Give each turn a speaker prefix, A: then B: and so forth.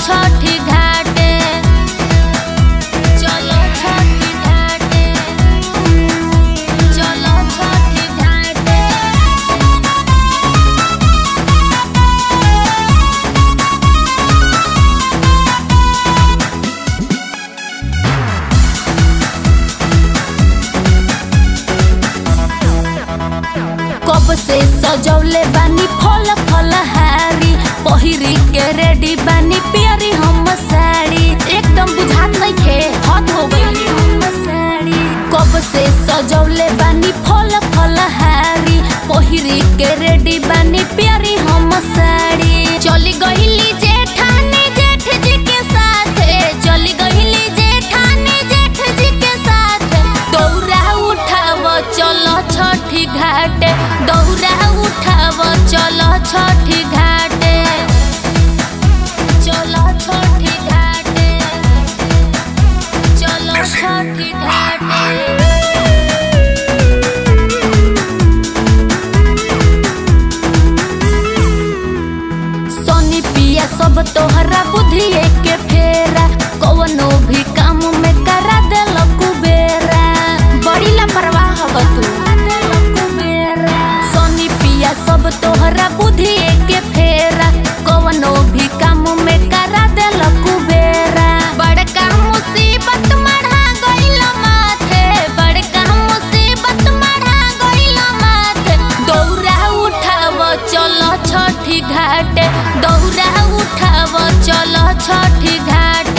A: छठी घाटे, चलो छठी घाटे, चलो छठी घाटे। कब से सजौले बानी फल फल हारी, पहिरी के रेडी बानी प्यारी हम साड़ी, एकदम बुझात नहीं खे हद हो गई हम साड़ी। कब से सजौले बानी फल फल हारी, पहिरी के रेडी बानी प्यारी हम साड़ी। चली गईली जेठानी जेठ जी के साथ, चली गईली जेठानी जेठ जी के साथ। दौरा उठाव चलो छठी घाटे, दौरा उठाव चलो छठी घाटे, चलो छठी घाटे, चलो छठी घाटे। सोनी पिया सब तोहरा बुद्धि के फेरा, कवनो भी काम में करा देल कुबेरा, बड़ी लापरवाह हो तू। सोनी पिया सब तोहरा बुद्धि के फेरा, कवनो भी काम में करा देल कुबेरा। बड़का मुसीबत मढ़ा गइल माथे, बड़का मुसीबत मढ़ा गइल माथे। दौरा उठाव चलो छठी घाटे, दौरा उठाव चलो छठी घाटे।